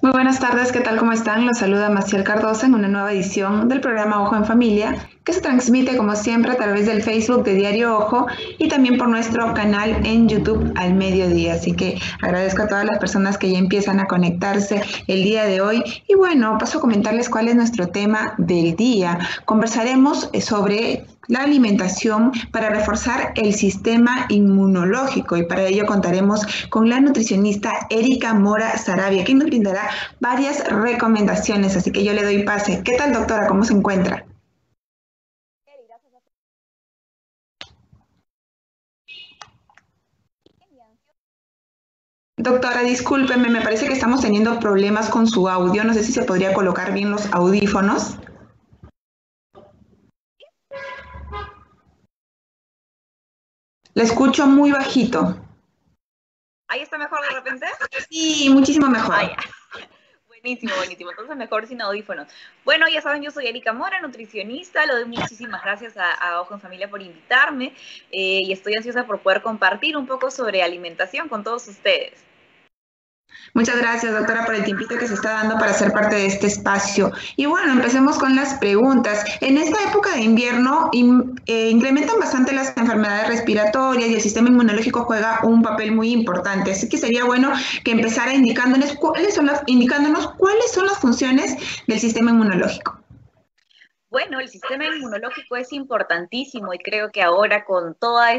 Muy buenas tardes, ¿qué tal? ¿Cómo están? Los saluda Maciel Cardosa en una nueva edición del programa Ojo en Familia, que se transmite como siempre a través del Facebook de Diario Ojo y también por nuestro canal en YouTube al mediodía. Así que agradezco a todas las personas que ya empiezan a conectarse el día de hoy. Y bueno, paso a comentarles cuál es nuestro tema del día. Conversaremos sobre la alimentación para reforzar el sistema inmunológico y para ello contaremos con la nutricionista Erika Mora Sarabia, quien nos brindará varias recomendaciones, así que yo le doy pase. ¿Qué tal, doctora? ¿Cómo se encuentra? Doctora, discúlpeme, me parece que estamos teniendo problemas con su audio. No sé si se podría colocar bien los audífonos. La escucho muy bajito. ¿Ahí está mejor de repente? Sí, muchísimo mejor. Ah, ya. Buenísimo, buenísimo. Entonces mejor sin audífonos. Bueno, ya saben, yo soy Erika Mora, nutricionista. Le doy muchísimas gracias a Ojo en Familia por invitarme y estoy ansiosa por poder compartir un poco sobre alimentación con todos ustedes. Muchas gracias, doctora, por el tiempito que se está dando para ser parte de este espacio. Y bueno, empecemos con las preguntas. En esta época de invierno incrementan bastante las enfermedades respiratorias y el sistema inmunológico juega un papel muy importante. Así que sería bueno que empezara indicándonos cuáles son las funciones del sistema inmunológico. Bueno, el sistema inmunológico es importantísimo y creo que ahora con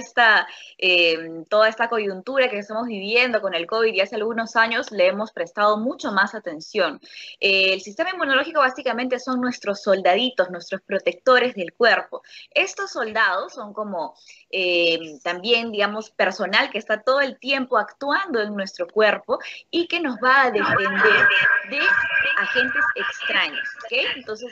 toda esta coyuntura que estamos viviendo con el COVID y hace algunos años le hemos prestado mucho más atención. El sistema inmunológico básicamente son nuestros soldaditos, nuestros protectores del cuerpo. Estos soldados son como también, digamos, personal que está todo el tiempo actuando en nuestro cuerpo y que nos va a defender de agentes extraños, ¿ok? Entonces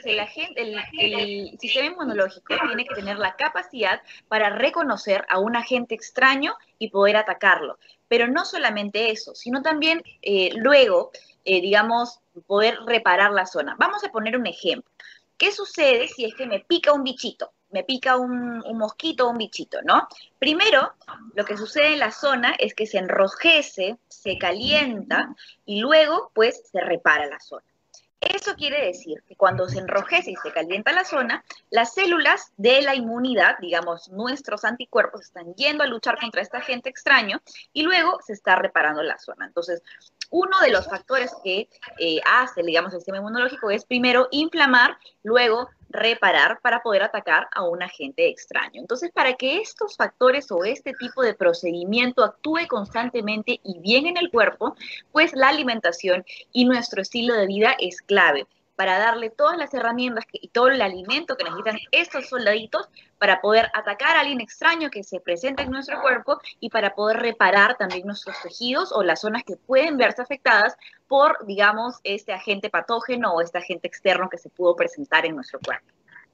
el sistema inmunológico tiene que tener la capacidad para reconocer a un agente extraño y poder atacarlo. Pero no solamente eso, sino también luego, digamos, poder reparar la zona. Vamos a poner un ejemplo. ¿Qué sucede si es que me pica un bichito? Me pica un mosquito o un bichito, ¿no? Primero, lo que sucede en la zona es que se enrojece, se calienta y luego, pues, se repara la zona. Eso quiere decir que cuando se enrojece y se calienta la zona, las células de la inmunidad, digamos, nuestros anticuerpos, están yendo a luchar contra este agente extraño y luego se está reparando la zona. Entonces, uno de los factores que hace, digamos, el sistema inmunológico es primero inflamar, luego reparar para poder atacar a un agente extraño. Entonces, para que estos factores o este tipo de procedimiento actúe constantemente y bien en el cuerpo, pues la alimentación y nuestro estilo de vida es clave para darle todas las herramientas y todo el alimento que necesitan estos soldaditos para poder atacar a alguien extraño que se presenta en nuestro cuerpo y para poder reparar también nuestros tejidos o las zonas que pueden verse afectadas por, digamos, este agente patógeno o este agente externo que se pudo presentar en nuestro cuerpo.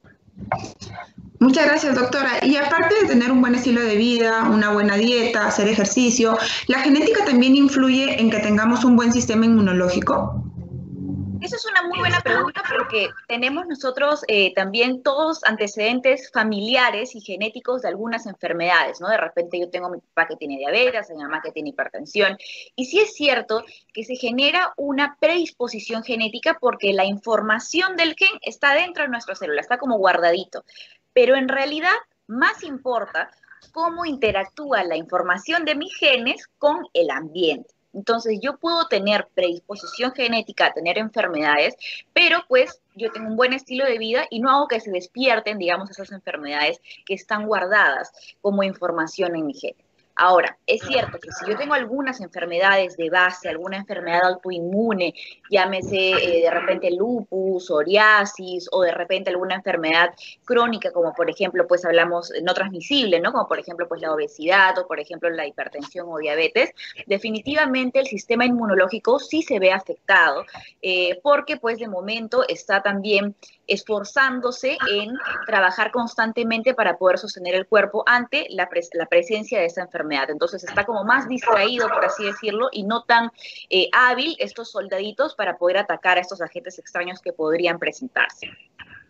Muchas gracias, doctora. Y aparte de tener un buen estilo de vida, una buena dieta, hacer ejercicio, ¿la genética también influye en que tengamos un buen sistema inmunológico? Esa es una muy buena pregunta porque tenemos nosotros también todos antecedentes familiares y genéticos de algunas enfermedades, ¿no? De repente yo tengo a mi papá que tiene diabetes, a mi mamá que tiene hipertensión, y sí es cierto que se genera una predisposición genética porque la información del gen está dentro de nuestra célula, está como guardadito, pero en realidad más importa cómo interactúa la información de mis genes con el ambiente. Entonces yo puedo tener predisposición genética a tener enfermedades, pero pues yo tengo un buen estilo de vida y no hago que se despierten, digamos, esas enfermedades que están guardadas como información en mi gen. Ahora, es cierto que si yo tengo algunas enfermedades de base, alguna enfermedad autoinmune, llámese de repente lupus, psoriasis o de repente alguna enfermedad crónica, como por ejemplo, pues hablamos no transmisible, ¿no? Como por ejemplo, pues la obesidad o por ejemplo la hipertensión o diabetes, definitivamente el sistema inmunológico sí se ve afectado porque pues de momento está también esforzándose en trabajar constantemente para poder sostener el cuerpo ante la presencia de esa enfermedad. Entonces está como más distraído, por así decirlo, y no tan hábil estos soldaditos para poder atacar a estos agentes extraños que podrían presentarse.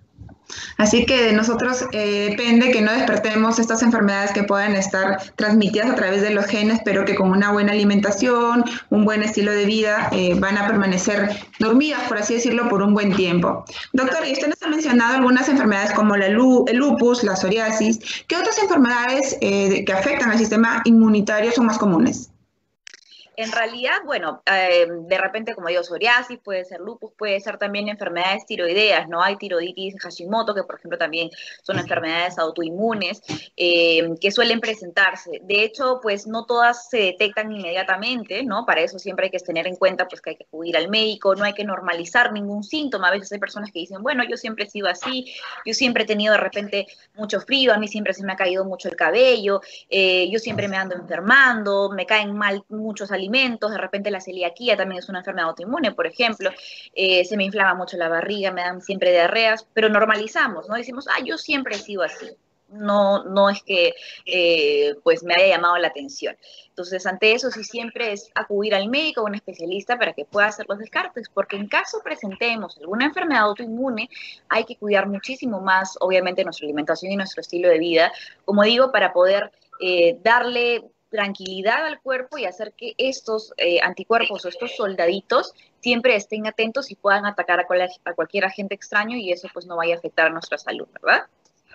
Así que de nosotros depende que no despertemos estas enfermedades que puedan estar transmitidas a través de los genes, pero que con una buena alimentación, un buen estilo de vida, van a permanecer dormidas, por así decirlo, por un buen tiempo. Doctor, y usted nos ha mencionado algunas enfermedades como el lupus, la psoriasis. ¿Qué otras enfermedades que afectan al sistema inmunitario son más comunes? En realidad, bueno, de repente, como digo, psoriasis, puede ser lupus, puede ser también enfermedades tiroideas, ¿no? Hay tiroiditis Hashimoto, que por ejemplo también son enfermedades autoinmunes que suelen presentarse. De hecho, pues no todas se detectan inmediatamente, ¿no? Para eso siempre hay que tener en cuenta pues que hay que acudir al médico, no hay que normalizar ningún síntoma. A veces hay personas que dicen, bueno, yo siempre he sido así, yo siempre he tenido de repente mucho frío, a mí siempre se me ha caído mucho el cabello, yo siempre me ando enfermando, me caen mal muchos alimentos, de repente la celiaquía también es una enfermedad autoinmune, por ejemplo, se me inflama mucho la barriga, me dan siempre diarreas, pero normalizamos, ¿no? Decimos, yo siempre he sido así. No, no es que pues me haya llamado la atención. Entonces, ante eso sí siempre es acudir al médico o a un especialista para que pueda hacer los descartes, porque en caso presentemos alguna enfermedad autoinmune, hay que cuidar muchísimo más, obviamente, nuestra alimentación y nuestro estilo de vida, como digo, para poder darle tranquilidad al cuerpo y hacer que estos anticuerpos o estos soldaditos siempre estén atentos y puedan atacar a cualquier agente extraño y eso pues no vaya a afectar a nuestra salud, ¿verdad?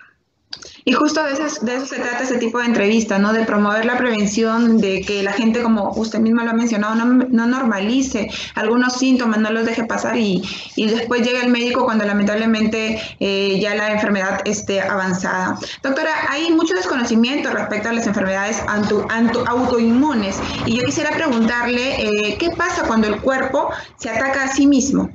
Y justo de eso se trata este tipo de entrevista, ¿no? De promover la prevención, de que la gente, como usted misma lo ha mencionado, no normalice algunos síntomas, no los deje pasar y después llegue el médico cuando lamentablemente ya la enfermedad esté avanzada. Doctora, hay mucho desconocimiento respecto a las enfermedades autoinmunes y yo quisiera preguntarle, ¿qué pasa cuando el cuerpo se ataca a sí mismo?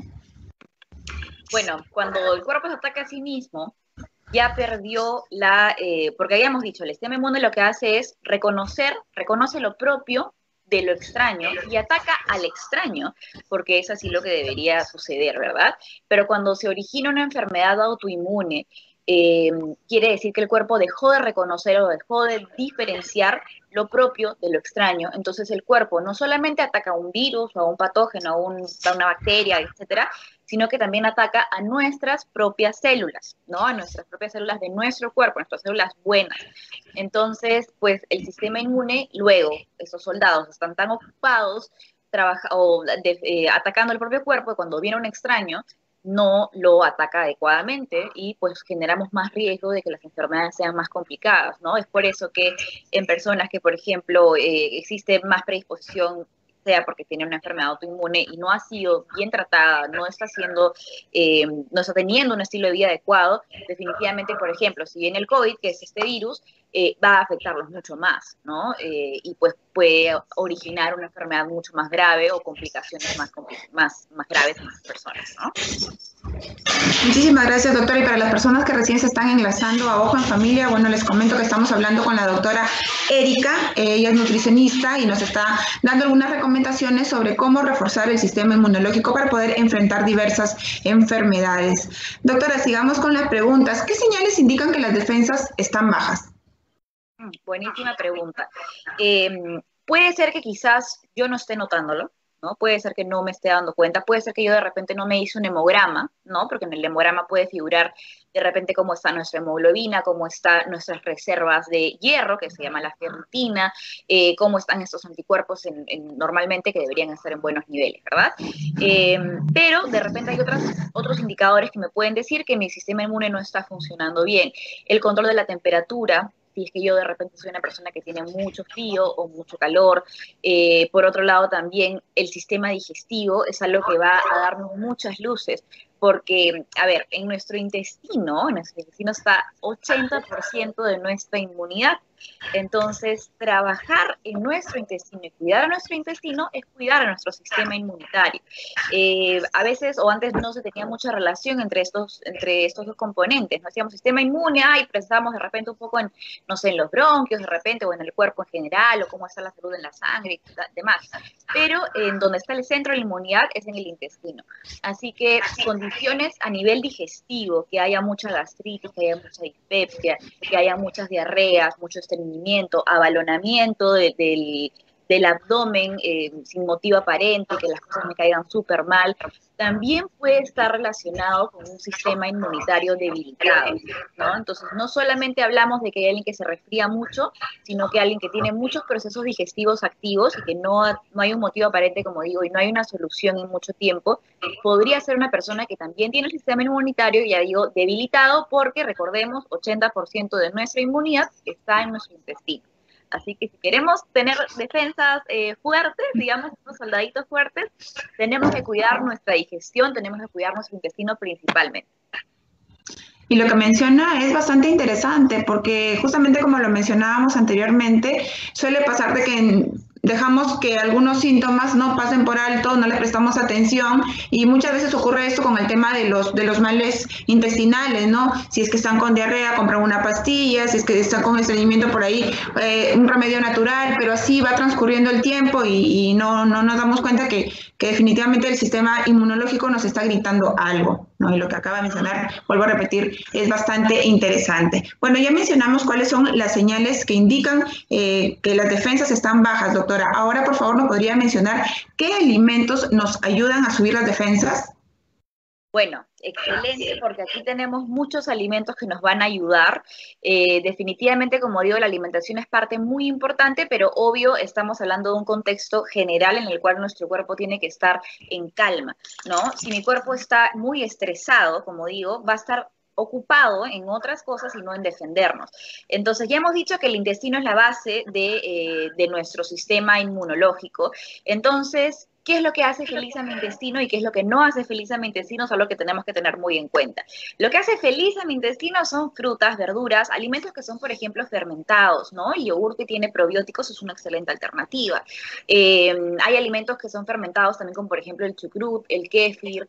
Bueno, cuando el cuerpo se ataca a sí mismo, ya perdió porque habíamos dicho, el sistema inmune lo que hace es reconoce lo propio de lo extraño y ataca al extraño, porque es así lo que debería suceder, ¿verdad? Pero cuando se origina una enfermedad autoinmune, eh, quiere decir que el cuerpo dejó de reconocer o dejó de diferenciar lo propio de lo extraño. Entonces el cuerpo no solamente ataca a un virus o a un patógeno, a una bacteria, etcétera, sino que también ataca a nuestras propias células, ¿no? A nuestras propias células de nuestro cuerpo, nuestras células buenas. Entonces, pues el sistema inmune, luego, esos soldados están tan ocupados atacando el propio cuerpo, cuando viene un extraño, no lo ataca adecuadamente y pues generamos más riesgo de que las enfermedades sean más complicadas, ¿no? Es por eso que en personas que, por ejemplo, existe más predisposición sea porque tiene una enfermedad autoinmune y no ha sido bien tratada, no está teniendo un estilo de vida adecuado, definitivamente, por ejemplo, si viene el COVID, que es este virus, va a afectarlos mucho más, ¿no? Y pues puede originar una enfermedad mucho más grave o complicaciones más graves en las personas, ¿no? Muchísimas gracias, doctora. Y para las personas que recién se están enlazando a Ojo en Familia, bueno, les comento que estamos hablando con la doctora Erika. Ella es nutricionista y nos está dando algunas recomendaciones sobre cómo reforzar el sistema inmunológico para poder enfrentar diversas enfermedades. Doctora, sigamos con las preguntas. ¿Qué señales indican que las defensas están bajas? Buenísima pregunta. Puede ser que quizás yo no esté notándolo, ¿no? Puede ser que no me esté dando cuenta, puede ser que yo de repente no me hice un hemograma, ¿no? Porque en el hemograma puede figurar de repente cómo está nuestra hemoglobina, cómo están nuestras reservas de hierro, que se llama la ferritina, cómo están estos anticuerpos normalmente que deberían estar en buenos niveles, ¿verdad? Pero de repente hay otros indicadores que me pueden decir que mi sistema inmune no está funcionando bien. El control de la temperatura, si es que yo de repente soy una persona que tiene mucho frío o mucho calor. Por otro lado, también el sistema digestivo es algo que va a darnos muchas luces, porque, a ver, en nuestro intestino está 80% de nuestra inmunidad. Entonces, trabajar en nuestro intestino y cuidar a nuestro intestino es cuidar a nuestro sistema inmunitario. A veces o antes no se tenía mucha relación entre estos dos componentes. No hacíamos sistema inmune, pensábamos de repente un poco en, no sé, en los bronquios de repente o en el cuerpo en general o cómo está la salud en la sangre y demás. Pero en donde está el centro de la inmunidad es en el intestino. Así que condiciones a nivel digestivo, que haya mucha gastritis, que haya mucha dispepsia, que haya muchas diarreas, mucho estreñimiento, abalonamiento del del abdomen sin motivo aparente, que las cosas me caigan súper mal, también puede estar relacionado con un sistema inmunitario debilitado, ¿no? Entonces, no solamente hablamos de que hay alguien que se resfría mucho, sino que alguien que tiene muchos procesos digestivos activos y que no hay un motivo aparente, como digo, y no hay una solución en mucho tiempo, podría ser una persona que también tiene el sistema inmunitario, ya digo, debilitado, porque recordemos, 80% de nuestra inmunidad está en nuestro intestino. Así que si queremos tener defensas fuertes, digamos, unos soldaditos fuertes, tenemos que cuidar nuestra digestión, tenemos que cuidar nuestro intestino principalmente. Y lo que menciona es bastante interesante porque justamente como lo mencionábamos anteriormente, suele pasar de que dejamos que algunos síntomas no pasen por alto, no le prestamos atención y muchas veces ocurre esto con el tema de los males intestinales, ¿no? Si es que están con diarrea, compran una pastilla, si es que están con estreñimiento por ahí, un remedio natural, pero así va transcurriendo el tiempo y no nos damos cuenta que definitivamente el sistema inmunológico nos está gritando algo, ¿no? Y lo que acaba de mencionar, vuelvo a repetir, es bastante interesante. Bueno, ya mencionamos cuáles son las señales que indican que las defensas están bajas, doctora. Ahora, por favor, ¿nos podría mencionar qué alimentos nos ayudan a subir las defensas? Bueno, excelente, porque aquí tenemos muchos alimentos que nos van a ayudar. Definitivamente, como digo, la alimentación es parte muy importante, pero obvio, estamos hablando de un contexto general en el cual nuestro cuerpo tiene que estar en calma, ¿no? Si mi cuerpo está muy estresado, como digo, va a estar ocupado en otras cosas y no en defendernos. Entonces, ya hemos dicho que el intestino es la base de nuestro sistema inmunológico. Entonces, ¿qué es lo que hace feliz a mi intestino y qué es lo que no hace feliz a mi intestino? Es algo que tenemos que tener muy en cuenta. Lo que hace feliz a mi intestino son frutas, verduras, alimentos que son, por ejemplo, fermentados, ¿no? El yogur que tiene probióticos es una excelente alternativa. Hay alimentos que son fermentados también, como por ejemplo el chucrut, el kéfir,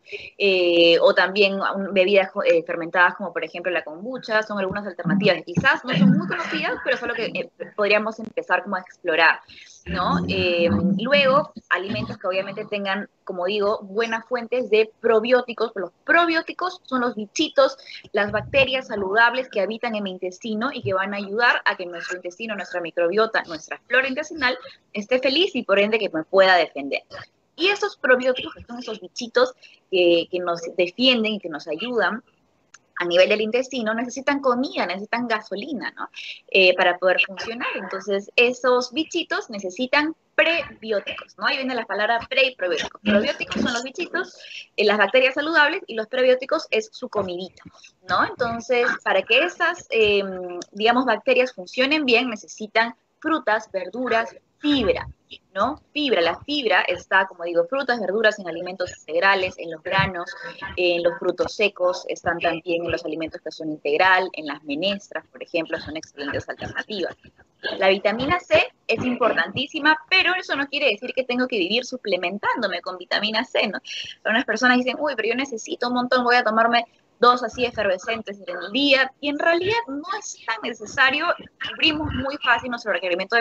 o también bebidas fermentadas como por ejemplo la kombucha, son algunas alternativas que quizás no son muy conocidas, pero es algo que podríamos empezar como a explorar, ¿no? Luego, alimentos que obviamente tengan, como digo, buenas fuentes de probióticos. Los probióticos son los bichitos, las bacterias saludables que habitan en mi intestino y que van a ayudar a que nuestro intestino, nuestra microbiota, nuestra flora intestinal esté feliz y por ende que me pueda defender. Y esos probióticos, que son esos bichitos que nos defienden y que nos ayudan a nivel del intestino, necesitan comida, necesitan gasolina, ¿no? Para poder funcionar. Entonces, esos bichitos necesitan prebióticos, ¿no? Ahí viene la palabra pre y probióticos. Probióticos son los bichitos, las bacterias saludables, y los prebióticos es su comidita, ¿no? Entonces, para que esas, digamos, bacterias funcionen bien, necesitan frutas, verduras, fibra, ¿no? Fibra, la fibra está, como digo, frutas, verduras en alimentos integrales, en los granos, en los frutos secos, están también en los alimentos que son integral, en las menestras, por ejemplo, son excelentes alternativas. La vitamina C es importantísima, pero eso no quiere decir que tengo que vivir suplementándome con vitamina C, ¿no? Algunas personas dicen, uy, pero yo necesito un montón, voy a tomarme 2 así efervescentes en el día, y en realidad no es tan necesario. Cubrimos muy fácil nuestro requerimiento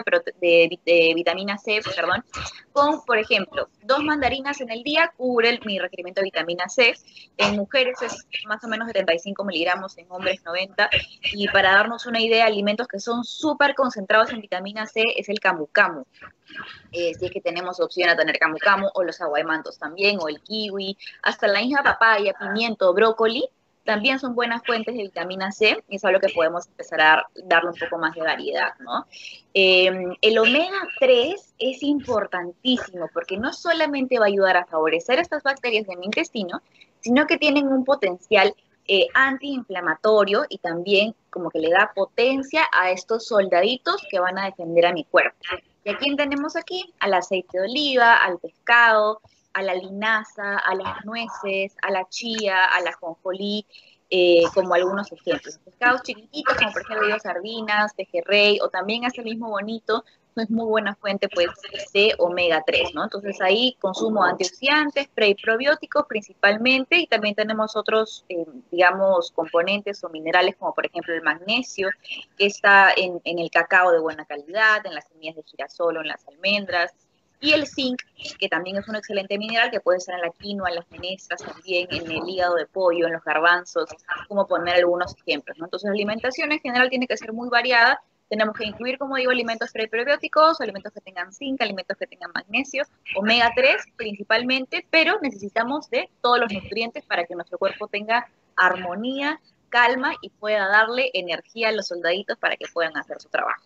de vitamina C, perdón, con, por ejemplo, 2 mandarinas en el día cubren mi requerimiento de vitamina C. En mujeres es más o menos 75 miligramos, en hombres 90, y para darnos una idea, alimentos que son súper concentrados en vitamina C es el camu camu. Si es que tenemos opción a tener camu camu, o los aguaymantos también, o el kiwi, hasta la misma papaya, pimiento, brócoli, también son buenas fuentes de vitamina C, y es algo que podemos empezar a darle un poco más de variedad, ¿no? El omega 3 es importantísimo porque no solamente va a ayudar a favorecer estas bacterias de mi intestino, sino que tienen un potencial antiinflamatorio y también como que le da potencia a estos soldaditos que van a defender a mi cuerpo. ¿Y a quién tenemos aquí? Al aceite de oliva, al pescado, a la linaza, a las nueces, a la chía, a la ajonjolí, como algunos ejemplos. Pescados chiquititos, como por ejemplo digo, sardinas, pejerrey, o también hasta el mismo bonito, es muy buena fuente pues de omega 3, ¿no? Entonces ahí consumo antioxidantes, pre y probióticos principalmente, y también tenemos otros, digamos, componentes o minerales como por ejemplo el magnesio, que está en el cacao de buena calidad, en las semillas de girasol o en las almendras, y el zinc, que también es un excelente mineral que puede estar en la quinoa, en las menestras, también en el hígado de pollo, en los garbanzos, como poner algunos ejemplos, ¿no? Entonces la alimentación en general tiene que ser muy variada, Tenemos que incluir, como digo, alimentos prebióticos, alimentos que tengan zinc, alimentos que tengan magnesio, omega 3 principalmente, pero necesitamos de todos los nutrientes para que nuestro cuerpo tenga armonía, calma y pueda darle energía a los soldaditos para que puedan hacer su trabajo.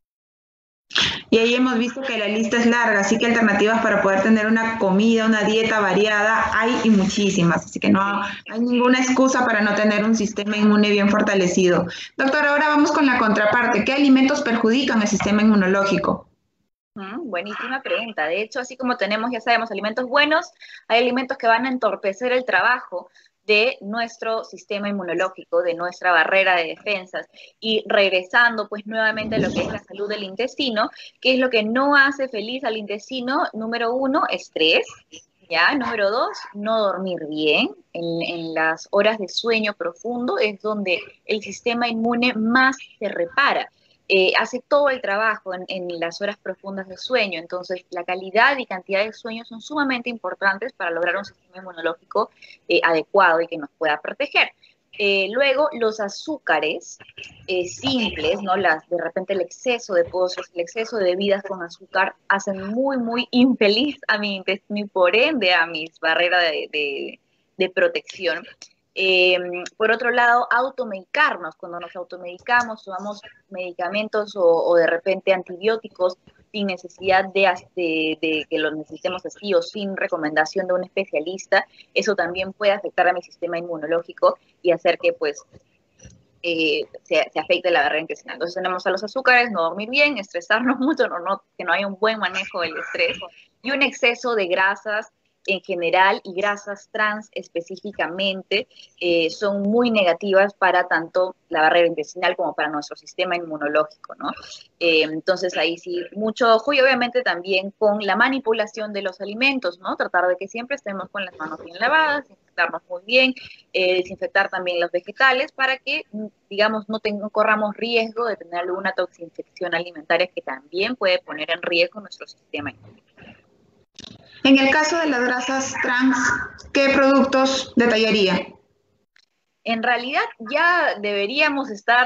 Y ahí hemos visto que la lista es larga, así que alternativas para poder tener una comida, una dieta variada, hay y muchísimas, así que no hay ninguna excusa para no tener un sistema inmune bien fortalecido. Doctor, ahora vamos con la contraparte. ¿Qué alimentos perjudican el sistema inmunológico? Buenísima pregunta. De hecho, así como tenemos, ya sabemos, alimentos buenos, hay alimentos que van a entorpecer el trabajo de nuestro sistema inmunológico, de nuestra barrera de defensas. Y regresando pues nuevamente a lo que es la salud del intestino, ¿qué es lo que no hace feliz al intestino? Número 1, estrés. ¿Ya? Número 2, no dormir bien. En las horas de sueño profundo es donde el sistema inmune más se repara. Hace todo el trabajo en las horas profundas de sueño. Entonces, la calidad y cantidad de sueño son sumamente importantes para lograr un sistema inmunológico adecuado y que nos pueda proteger. Luego, los azúcares simples, ¿no? De repente el exceso de postres, el exceso de bebidas con azúcar hacen muy, muy infeliz a mi intestino y por ende a mis barreras de protección. Por otro lado, automedicarnos. Cuando nos automedicamos, tomamos medicamentos o de repente antibióticos sin necesidad de que los necesitemos así o sin recomendación de un especialista, eso también puede afectar a mi sistema inmunológico y hacer que pues se afecte la barrera intestinal. Entonces tenemos a los azúcares, no dormir bien, estresarnos mucho, que no hay un buen manejo del estrés y un exceso de grasas en general y grasas trans específicamente son muy negativas para tanto la barrera intestinal como para nuestro sistema inmunológico, ¿no? Entonces ahí sí, mucho ojo y obviamente también con la manipulación de los alimentos, ¿no? Tratar de que siempre estemos con las manos bien lavadas, desinfectarnos muy bien, desinfectar también los vegetales para que, digamos, no corramos riesgo de tener alguna toxinfección alimentaria que también puede poner en riesgo nuestro sistema inmunológico. En el caso de las grasas trans, ¿qué productos detallaría? En realidad ya deberíamos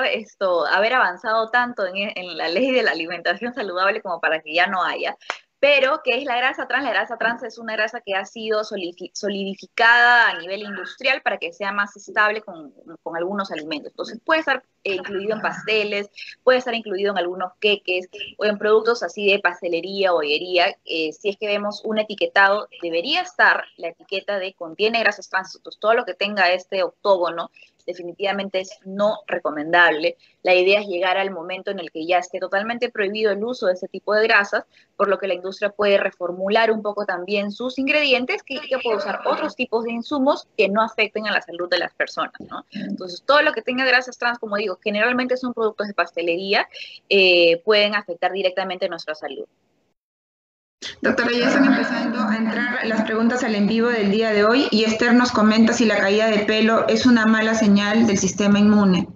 haber avanzado tanto en la ley de la alimentación saludable como para que ya no haya. Pero, ¿qué es la grasa trans? La grasa trans es una grasa que ha sido solidificada a nivel industrial para que sea más estable con algunos alimentos. Entonces, puede estar incluido en pasteles, puede estar incluido en algunos queques o en productos así de pastelería o bollería. Si es que vemos un etiquetado, debería estar la etiqueta de contiene grasas trans. Entonces, todo lo que tenga este octógono definitivamente es no recomendable. La idea es llegar al momento en el que ya esté totalmente prohibido el uso de ese tipo de grasas, por lo que la industria puede reformular un poco también sus ingredientes, que puede usar otros tipos de insumos que no afecten a la salud de las personas, ¿no? Entonces, todo lo que tenga grasas trans, como digo, generalmente son productos de pastelería, pueden afectar directamente nuestra salud. Doctora, ya están empezando a entrar las preguntas al en vivo del día de hoy y Esther nos comenta si la caída de pelo es una mala señal del sistema inmune.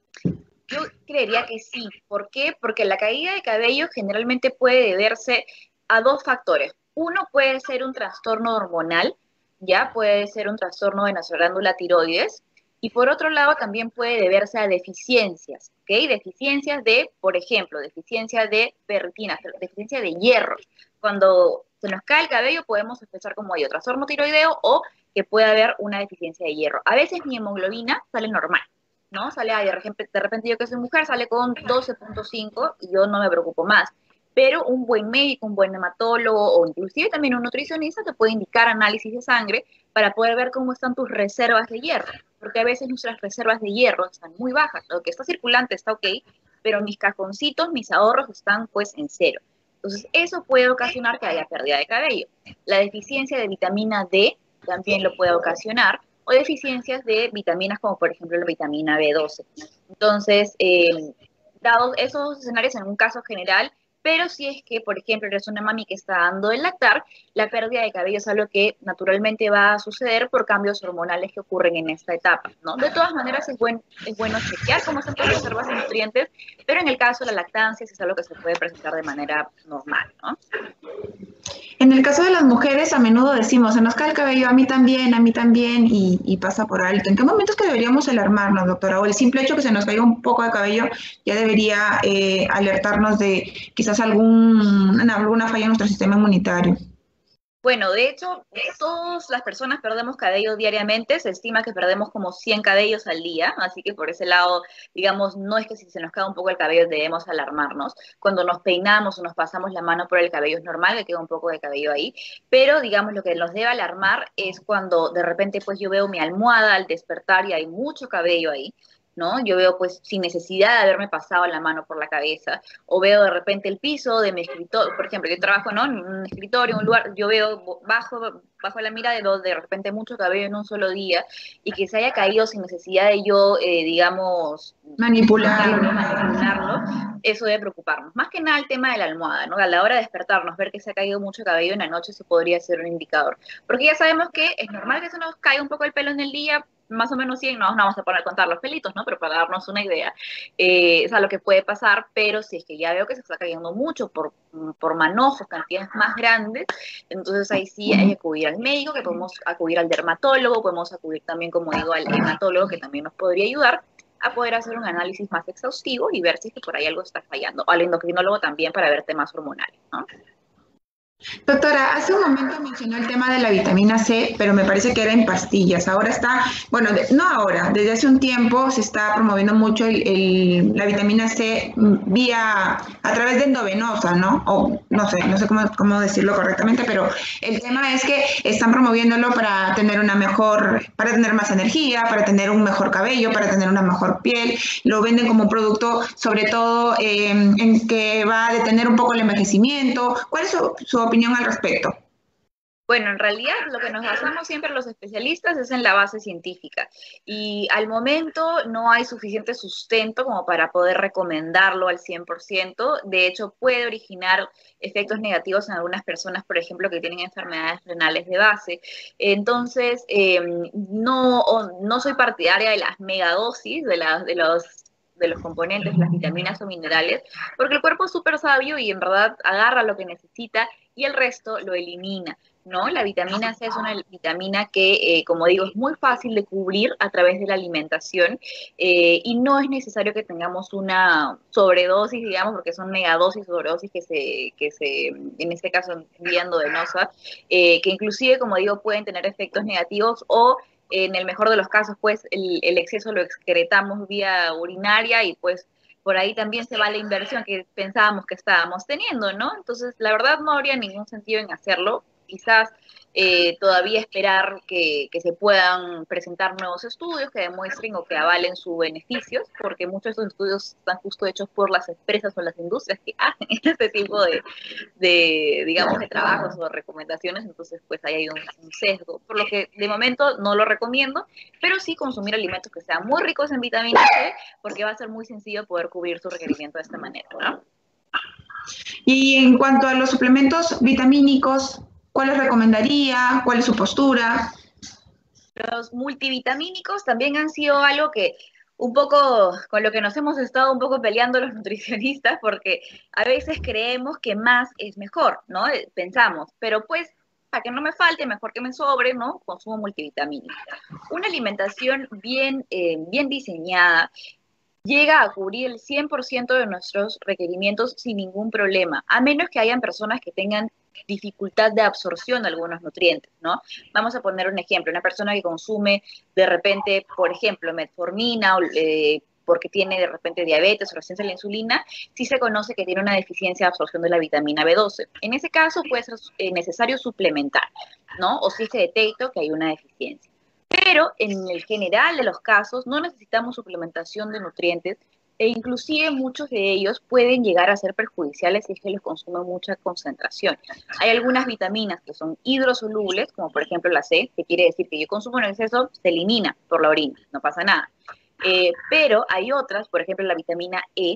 Yo creería que sí. ¿Por qué? Porque la caída de cabello generalmente puede deberse a dos factores. Uno puede ser un trastorno hormonal, ya puede ser un trastorno de nuestra glándula tiroides, y por otro lado también puede deberse a deficiencias, ¿ok? Deficiencias de, por ejemplo, deficiencia de ferritina, deficiencia de hierro. Cuando se nos cae el cabello podemos sospechar como hay trastorno tiroideo o que puede haber una deficiencia de hierro. A veces mi hemoglobina sale normal, ¿no? Sale, de repente yo que soy mujer, sale con 12.5 y yo no me preocupo más. Pero un buen médico, un buen hematólogo o inclusive también un nutricionista te puede indicar análisis de sangre para poder ver cómo están tus reservas de hierro, porque a veces nuestras reservas de hierro están muy bajas, lo que está circulante está ok, pero mis cajoncitos, mis ahorros están pues en cero. Entonces eso puede ocasionar que haya pérdida de cabello. La deficiencia de vitamina D también lo puede ocasionar, o deficiencias de vitaminas como por ejemplo la vitamina B12. Entonces, dados esos escenarios, en un caso general, Pero si es que, por ejemplo, eres una mami que está dando el lactar, la pérdida de cabello es algo que naturalmente va a suceder por cambios hormonales que ocurren en esta etapa, ¿no? De todas maneras, es bueno chequear cómo están tus reservas de nutrientes, pero en el caso de la lactancia, sí es algo que se puede presentar de manera normal, ¿no? En el caso de las mujeres, a menudo decimos, se nos cae el cabello, a mí también, y pasa por alto. ¿En qué momentos que deberíamos alarmarnos, doctora? O el simple hecho que se nos caiga un poco de cabello ya debería alertarnos de quizás alguna falla en nuestro sistema inmunitario. Bueno, de hecho, todas las personas perdemos cabello diariamente, se estima que perdemos como 100 cabellos al día, así que por ese lado, digamos, no es que si se nos cae un poco el cabello debemos alarmarnos. Cuando nos peinamos o nos pasamos la mano por el cabello es normal que quede un poco de cabello ahí, pero digamos lo que nos debe alarmar es cuando de repente pues yo veo mi almohada al despertar y hay mucho cabello ahí. ¿No? Yo veo pues sin necesidad de haberme pasado la mano por la cabeza, o veo de repente el piso de mi escritorio, por ejemplo, yo trabajo, ¿no?, en un escritorio, en un lugar, yo veo bajo la mirada de repente mucho cabello en un solo día, y que se haya caído sin necesidad de yo, digamos, manipularlo, eso debe preocuparnos. Más que nada el tema de la almohada, ¿no? A la hora de despertarnos, ver que se ha caído mucho cabello en la noche, se podría ser un indicador. Porque ya sabemos que es normal que se nos caiga un poco el pelo en el día, más o menos 100, no nos vamos a poner a contar los pelitos, ¿no? Pero para darnos una idea, es a lo que puede pasar, pero si es que ya veo que se está cayendo mucho por manojos, cantidades más grandes, entonces ahí sí hay que acudir al médico, que podemos acudir al dermatólogo, podemos acudir también, como digo, al hematólogo, que también nos podría ayudar a poder hacer un análisis más exhaustivo y ver si es que por ahí algo está fallando, o al endocrinólogo también para ver temas hormonales, ¿no? Doctora, hace un momento mencionó el tema de la vitamina C, pero me parece que era en pastillas. Ahora está, bueno, no ahora, desde hace un tiempo se está promoviendo mucho la vitamina C a través de endovenosa, ¿no? O no sé cómo decirlo correctamente, pero el tema es que están promoviéndolo para tener para tener más energía, para tener un mejor cabello, para tener una mejor piel. Lo venden como un producto, sobre todo, en que va a detener un poco el envejecimiento. ¿Cuál es su opinión al respecto? Bueno, en realidad lo que nos basamos siempre los especialistas es en la base científica y al momento no hay suficiente sustento como para poder recomendarlo al 100%. De hecho, puede originar efectos negativos en algunas personas, por ejemplo, que tienen enfermedades renales de base. Entonces, no soy partidaria de las megadosis de los componentes, las vitaminas o minerales, porque el cuerpo es súper sabio y en verdad agarra lo que necesita y el resto lo elimina. ¿No? La vitamina C es una vitamina que, como digo, es muy fácil de cubrir a través de la alimentación y no es necesario que tengamos una sobredosis, digamos, porque son megadosis, sobredosis en este caso, vía endovenosa, que inclusive, como digo, pueden tener efectos negativos o en el mejor de los casos, pues el exceso lo excretamos vía urinaria y pues por ahí también se va la inversión que pensábamos que estábamos teniendo, ¿no? Entonces, la verdad no habría ningún sentido en hacerlo. Quizás todavía esperar que se puedan presentar nuevos estudios que demuestren o que avalen sus beneficios, porque muchos de estos estudios están justo hechos por las empresas o las industrias que hacen este tipo digamos, de trabajos o recomendaciones, entonces pues ahí hay un sesgo, por lo que de momento no lo recomiendo, pero sí consumir alimentos que sean muy ricos en vitamina C, porque va a ser muy sencillo poder cubrir su requerimiento de esta manera, ¿no? Y en cuanto a los suplementos vitamínicos, ¿cuáles recomendaría? ¿Cuál es su postura? Los multivitamínicos también han sido algo que un poco, con lo que nos hemos estado un poco peleando los nutricionistas, porque a veces creemos que más es mejor, ¿no? Pensamos, pero pues, para que no me falte, mejor que me sobre, ¿no? Consumo multivitamínicos. Una alimentación bien diseñada llega a cubrir el 100% de nuestros requerimientos sin ningún problema, a menos que hayan personas que tengan dificultad de absorción de algunos nutrientes, ¿no? Vamos a poner un ejemplo, una persona que consume de repente, por ejemplo, metformina, porque tiene de repente diabetes o resistencia a la insulina, sí se conoce que tiene una deficiencia de absorción de la vitamina B12. En ese caso puede ser necesario suplementar, ¿no? O si se detecta que hay una deficiencia. Pero en el general de los casos no necesitamos suplementación de nutrientes e inclusive muchos de ellos pueden llegar a ser perjudiciales si es que los consume mucha concentración. Hay algunas vitaminas que son hidrosolubles, como por ejemplo la C, que quiere decir que yo consumo en exceso, se elimina por la orina, no pasa nada. Pero hay otras, por ejemplo la vitamina E,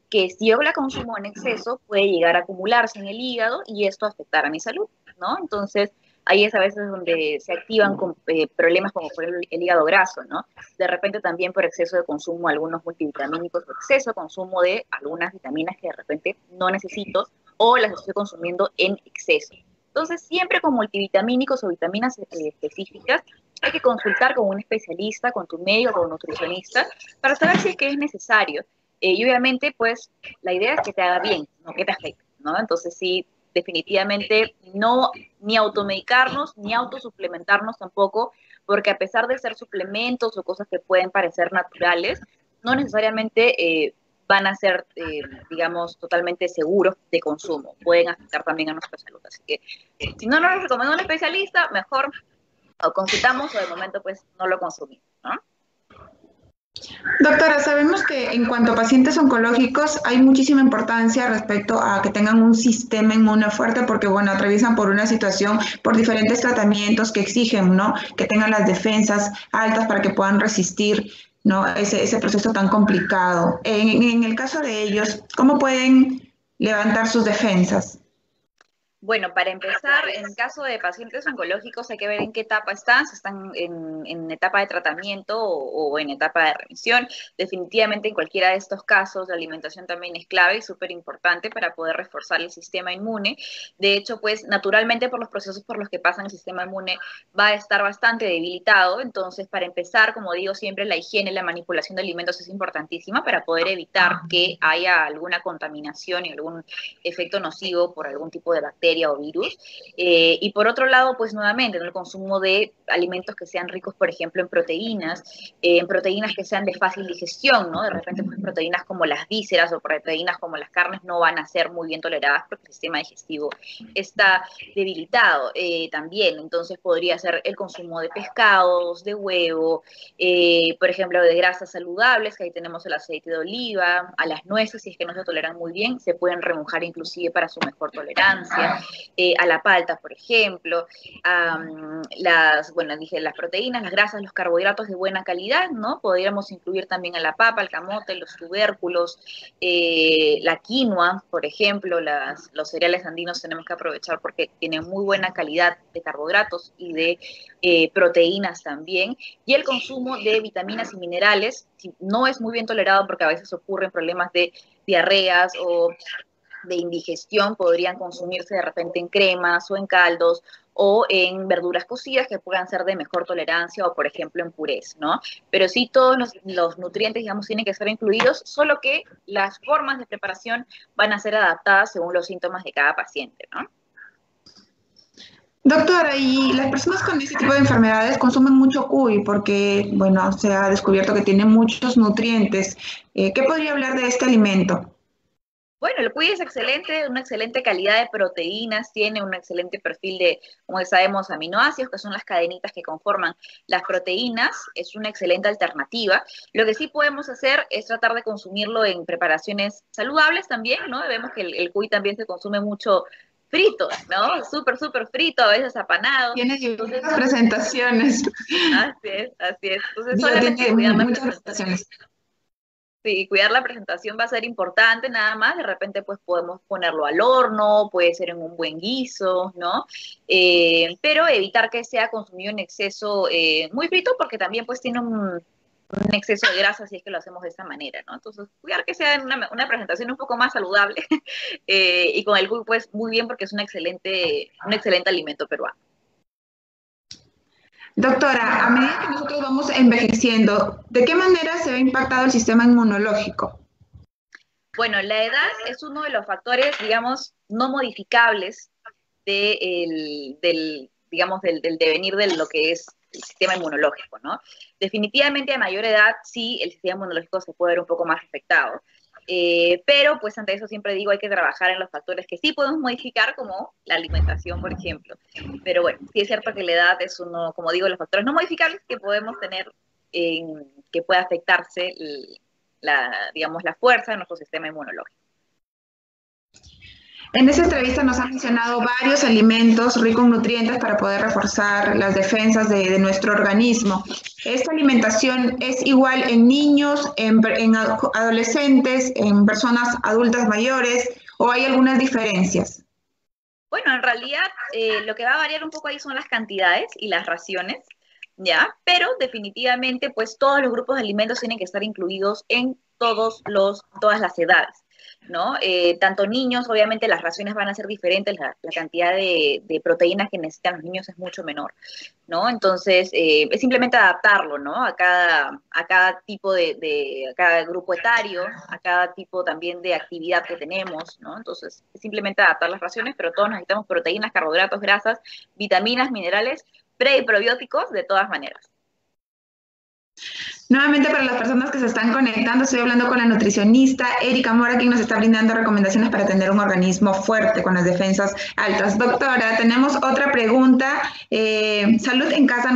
que si yo la consumo en exceso puede llegar a acumularse en el hígado y esto afectar a mi salud, ¿no? Entonces, ahí es a veces donde se activan problemas como por el hígado graso, ¿no? De repente también por exceso de consumo de algunos multivitamínicos o exceso de consumo de algunas vitaminas que de repente no necesito o las estoy consumiendo en exceso. Entonces, siempre con multivitamínicos o vitaminas específicas, hay que consultar con un especialista, con tu médico, con un nutricionista, para saber si es que es necesario. Y obviamente, pues, la idea es que te haga bien, no que te afecte, ¿no? Entonces, sí, definitivamente no ni automedicarnos, ni autosuplementarnos tampoco, porque a pesar de ser suplementos o cosas que pueden parecer naturales, no necesariamente van a ser, digamos, totalmente seguros de consumo. Pueden afectar también a nuestra salud. Así que, si no nos recomienda un especialista, mejor o consultamos o de momento pues no lo consumimos, ¿no? Doctora, sabemos que en cuanto a pacientes oncológicos hay muchísima importancia respecto a que tengan un sistema inmune fuerte porque, bueno, atraviesan por una situación, por diferentes tratamientos que exigen, ¿no? Que tengan las defensas altas para que puedan resistir, ¿no? Ese proceso tan complicado. En el caso de ellos, ¿cómo pueden levantar sus defensas? Bueno, para empezar, en caso de pacientes oncológicos hay que ver en qué etapa están, si están en etapa de tratamiento o en etapa de remisión. Definitivamente en cualquiera de estos casos la alimentación también es clave y súper importante para poder reforzar el sistema inmune. De hecho, pues naturalmente por los procesos por los que pasan el sistema inmune va a estar bastante debilitado. Entonces, para empezar, como digo siempre, la higiene, la manipulación de alimentos es importantísima para poder evitar que haya alguna contaminación y algún efecto nocivo por algún tipo de bacteria o virus. Y por otro lado, pues nuevamente, ¿no? El consumo de alimentos que sean ricos, por ejemplo, en proteínas que sean de fácil digestión, ¿no? De repente, pues proteínas como las vísceras o proteínas como las carnes no van a ser muy bien toleradas porque el sistema digestivo está debilitado también. Entonces podría ser el consumo de pescados, de huevo, por ejemplo, de grasas saludables, que ahí tenemos el aceite de oliva, a las nueces, si es que no se toleran muy bien, se pueden remojar inclusive para su mejor tolerancia, a la palta, por ejemplo, bueno, dije las proteínas, las grasas, los carbohidratos de buena calidad, ¿no? Podríamos incluir también a la papa, el camote, los tubérculos, la quinoa, por ejemplo, los cereales andinos tenemos que aprovechar porque tienen muy buena calidad de carbohidratos y de proteínas también, y el consumo de vitaminas y minerales no es muy bien tolerado porque a veces ocurren problemas de diarreas o de indigestión, podrían consumirse de repente en cremas o en caldos o en verduras cocidas que puedan ser de mejor tolerancia o por ejemplo en purés, ¿no? Pero sí todos los nutrientes, digamos, tienen que ser incluidos, solo que las formas de preparación van a ser adaptadas según los síntomas de cada paciente, ¿no? Doctora, y las personas con este tipo de enfermedades consumen mucho cuy porque, bueno, se ha descubierto que tiene muchos nutrientes. ¿Qué podría hablar de este alimento? Bueno, el cuy es excelente, una excelente calidad de proteínas, tiene un excelente perfil de, como sabemos, aminoácidos, que son las cadenitas que conforman las proteínas, es una excelente alternativa. Lo que sí podemos hacer es tratar de consumirlo en preparaciones saludables también, ¿no? Vemos que el cuy también se consume mucho frito, ¿no? Súper, súper frito, a veces apanado. Tiene Entonces, diversas presentaciones. así es, así es. Entonces, Digo, solamente tiene cuidar la muchas presentación. presentaciones. Sí, cuidar la presentación va a ser importante nada más, de repente pues podemos ponerlo al horno, puede ser en un buen guiso, ¿no? Pero evitar que sea consumido en exceso muy frito porque también pues tiene un exceso de grasa si es que lo hacemos de esa manera, ¿no? Entonces, cuidar que sea en una presentación un poco más saludable y con el cuy pues muy bien porque es un excelente alimento peruano. Doctora, a medida que nosotros vamos envejeciendo, ¿de qué manera se ve impactado el sistema inmunológico? Bueno, la edad es uno de los factores, digamos, no modificables digamos, del devenir de lo que es el sistema inmunológico, ¿no? Definitivamente a mayor edad sí el sistema inmunológico se puede ver un poco más afectado, pero pues ante eso siempre digo hay que trabajar en los factores que sí podemos modificar, como la alimentación, por ejemplo. Pero bueno, sí es cierto que la edad es uno, como digo, los factores no modificables que podemos tener, que puede afectarse digamos, la fuerza de nuestro sistema inmunológico. En esta entrevista nos han mencionado varios alimentos ricos en nutrientes para poder reforzar las defensas de nuestro organismo. ¿Esta alimentación es igual en niños, en adolescentes, en personas adultas mayores o hay algunas diferencias? Bueno, en realidad lo que va a variar un poco ahí son las cantidades y las raciones, ¿ya? Pero definitivamente, pues todos los grupos de alimentos tienen que estar incluidos en todas las edades, ¿no? Tanto niños, obviamente las raciones van a ser diferentes, la cantidad de proteínas que necesitan los niños es mucho menor, ¿no? Entonces, es simplemente adaptarlo, ¿no? A cada tipo a cada grupo etario, a cada tipo también de actividad que tenemos, ¿no? Entonces, es simplemente adaptar las raciones, pero todos necesitamos proteínas, carbohidratos, grasas, vitaminas, minerales, pre y probióticos, de todas maneras. Nuevamente, para las personas que se están conectando, estoy hablando con la nutricionista Erika Mora, quien nos está brindando recomendaciones para tener un organismo fuerte con las defensas altas. Doctora, tenemos otra pregunta. Salud en Casa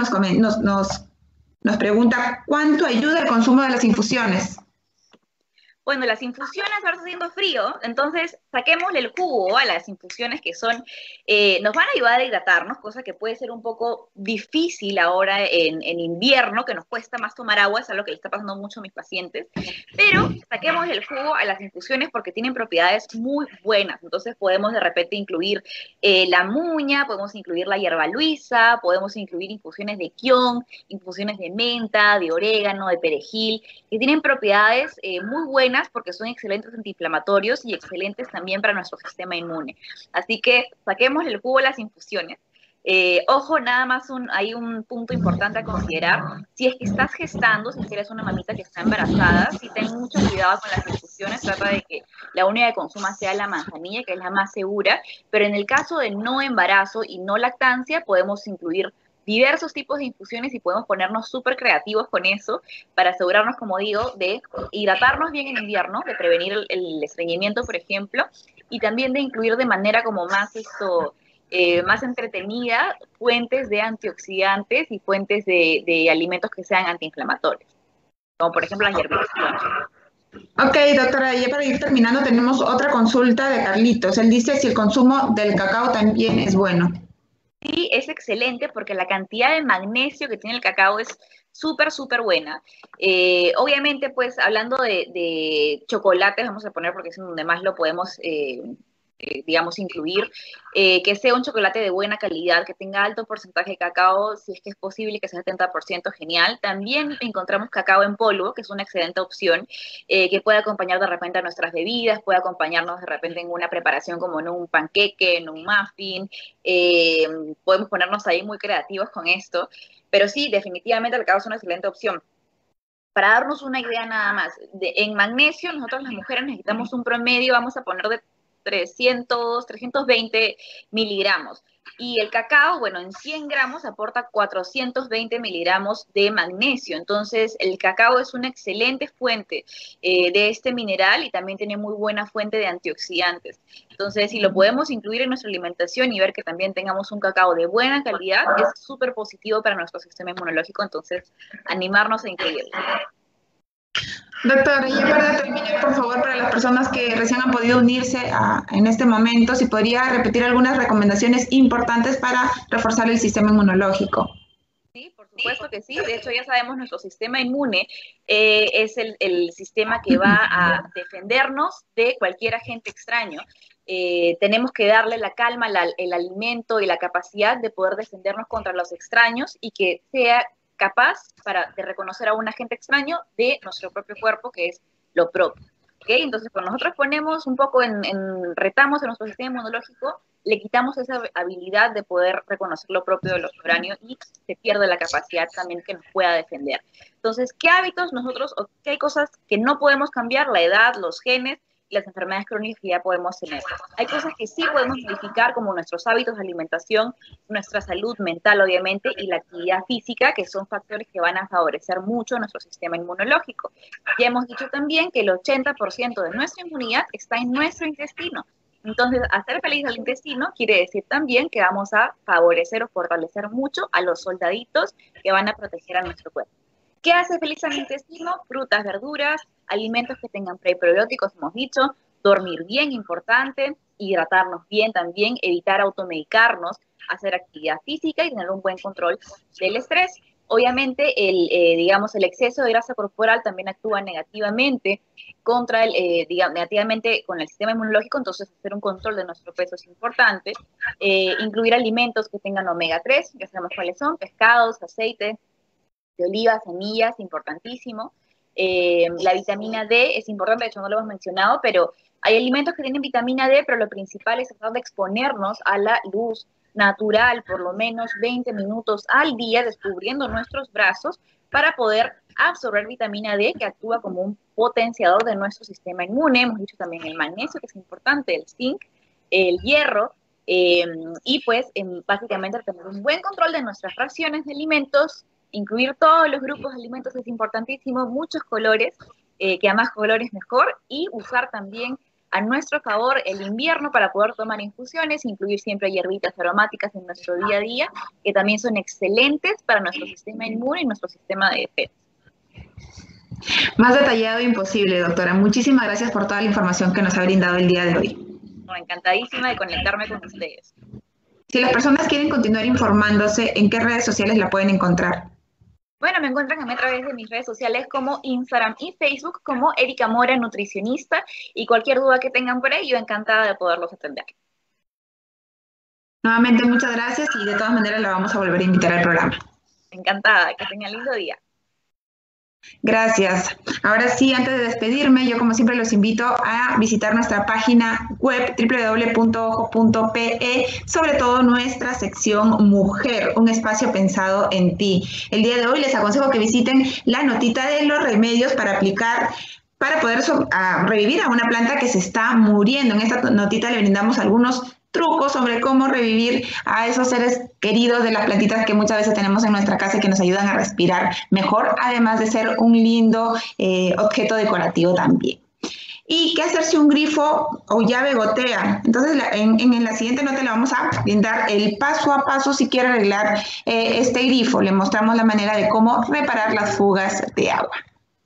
nos pregunta, ¿cuánto ayuda el consumo de las infusiones? Bueno, las infusiones ahora está haciendo frío, entonces saquémosle el jugo a las infusiones que nos van a ayudar a hidratarnos, cosa que puede ser un poco difícil ahora en invierno, que nos cuesta más tomar agua, es algo que le está pasando mucho a mis pacientes, pero saquémosle el jugo a las infusiones porque tienen propiedades muy buenas, entonces podemos de repente incluir la muña, podemos incluir la hierba luisa, podemos incluir infusiones de kion, infusiones de menta, de orégano, de perejil, que tienen propiedades muy buenas porque son excelentes antiinflamatorios y excelentes también para nuestro sistema inmune. Así que saquemos el jugo de las infusiones. Ojo, nada más hay un punto importante a considerar. Si es que estás gestando, si eres una mamita que está embarazada, sí ten mucho cuidado con las infusiones, trata de que la única que consuma sea la manzanilla, que es la más segura, pero en el caso de no embarazo y no lactancia, podemos incluir diversos tipos de infusiones y podemos ponernos súper creativos con eso para asegurarnos, como digo, de hidratarnos bien en invierno, de prevenir el estreñimiento, por ejemplo, y también de incluir de manera como más entretenida fuentes de antioxidantes y fuentes de alimentos que sean antiinflamatorios, como por ejemplo las hierbitas. Ok, doctora, ya para ir terminando tenemos otra consulta de Carlitos. Él dice si el consumo del cacao también es bueno. Sí, es excelente porque la cantidad de magnesio que tiene el cacao es súper, súper buena. Obviamente, pues hablando de chocolates, vamos a poner porque es en donde más lo podemos, digamos, incluir, que sea un chocolate de buena calidad, que tenga alto porcentaje de cacao, si es que es posible que sea 70%, genial. También encontramos cacao en polvo, que es una excelente opción, que puede acompañar de repente a nuestras bebidas, puede acompañarnos de repente en una preparación como en un panqueque, en un muffin, eh, podemos ponernos ahí muy creativos con esto, pero sí, definitivamente el cacao es una excelente opción. Para darnos una idea nada más, en magnesio nosotros las mujeres necesitamos un promedio, vamos a poner de 320 miligramos. Y el cacao, bueno, en 100 gramos aporta 420 miligramos de magnesio. Entonces, el cacao es una excelente fuente de este mineral y también tiene muy buena fuente de antioxidantes. Entonces, si lo podemos incluir en nuestra alimentación y ver que también tengamos un cacao de buena calidad, es súper positivo para nuestro sistema inmunológico. Entonces, animarnos a incluirlo. Doctor, y para terminar, por favor, para las personas que recién han podido unirse en este momento, si podría repetir algunas recomendaciones importantes para reforzar el sistema inmunológico. Sí, por supuesto que sí. De hecho, ya sabemos, nuestro sistema inmune es el sistema que va a defendernos de cualquier agente extraño. Tenemos que darle la calma, el alimento y la capacidad de poder defendernos contra los extraños y que sea capaz de reconocer a un agente extraño de nuestro propio cuerpo, que es lo propio. ¿Okay? Entonces, cuando nosotros ponemos un poco retamos en nuestro sistema inmunológico, le quitamos esa habilidad de poder reconocer lo propio de lo foráneo y se pierde la capacidad también que nos pueda defender. Entonces, ¿qué hábitos nosotros o qué cosas que no podemos cambiar? La edad, los genes y las enfermedades crónicas que ya podemos tener. Hay cosas que sí podemos modificar, como nuestros hábitos de alimentación, nuestra salud mental, obviamente, y la actividad física, que son factores que van a favorecer mucho nuestro sistema inmunológico. Ya hemos dicho también que el 80% de nuestra inmunidad está en nuestro intestino. Entonces, hacer feliz al intestino quiere decir también que vamos a favorecer o fortalecer mucho a los soldaditos que van a proteger a nuestro cuerpo. ¿Qué hace feliz al intestino? Frutas, verduras, alimentos que tengan prebióticos, hemos dicho, dormir bien, importante, hidratarnos bien también, evitar automedicarnos, hacer actividad física y tener un buen control del estrés. Obviamente, digamos, el exceso de grasa corporal también actúa negativamente contra negativamente con el sistema inmunológico, entonces hacer un control de nuestro peso es importante. Incluir alimentos que tengan omega 3, ya sabemos cuáles son, pescados, aceite de oliva, semillas, importantísimo. La vitamina D es importante, de hecho no lo hemos mencionado, pero hay alimentos que tienen vitamina D, pero lo principal es tratar de exponernos a la luz natural por lo menos 20 minutos al día, descubriendo nuestros brazos para poder absorber vitamina D, que actúa como un potenciador de nuestro sistema inmune. Hemos dicho también el magnesio, que es importante, el zinc, el hierro, y pues básicamente tener un buen control de nuestras raciones de alimentos, incluir todos los grupos de alimentos es importantísimo, muchos colores, que a más colores mejor, y usar también a nuestro favor el invierno para poder tomar infusiones, incluir siempre hierbitas aromáticas en nuestro día a día, que también son excelentes para nuestro sistema inmune y nuestro sistema de defensa. Más detallado imposible, doctora. Muchísimas gracias por toda la información que nos ha brindado el día de hoy. Encantadísima de conectarme con ustedes. Si las personas quieren continuar informándose, ¿en qué redes sociales la pueden encontrar? Bueno, me encuentran a mí a través de mis redes sociales como Instagram y Facebook como Erika Mora, nutricionista, y cualquier duda que tengan por ahí, yo encantada de poderlos atender. Nuevamente, muchas gracias y de todas maneras la vamos a volver a invitar al programa. Encantada, que tengan lindo día. Gracias. Ahora sí, antes de despedirme, yo como siempre los invito a visitar nuestra página web www.ojo.pe, sobre todo nuestra sección Mujer, un espacio pensado en ti. El día de hoy les aconsejo que visiten la notita de los remedios para aplicar para poder revivir a una planta que se está muriendo. En esta notita le brindamos algunos trucos sobre cómo revivir a esos seres queridos de las plantitas que muchas veces tenemos en nuestra casa y que nos ayudan a respirar mejor, además de ser un lindo objeto decorativo también. ¿Y qué hacer si un grifo o llave gotea? Entonces, en la siguiente nota le vamos a brindar el paso a paso si quiere arreglar este grifo. Le mostramos la manera de cómo reparar las fugas de agua.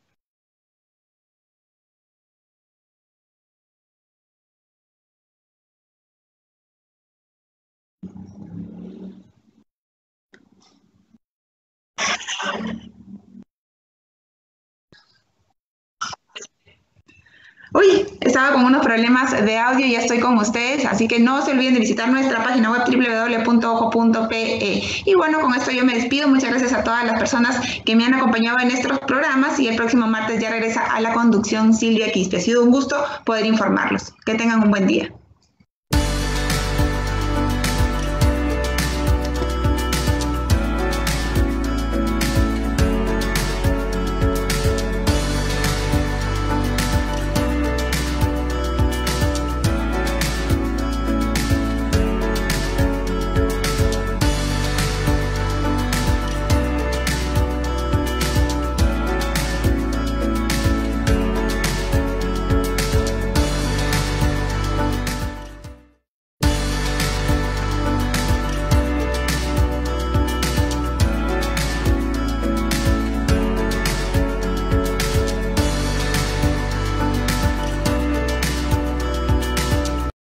Uy, estaba con unos problemas de audio y ya estoy con ustedes, así que no se olviden de visitar nuestra página web www.ojo.pe. Y bueno, con esto yo me despido. Muchas gracias a todas las personas que me han acompañado en estos programas y el próximo martes ya regresa a la conducción Silvia Quispe. Ha sido un gusto poder informarlos. Que tengan un buen día.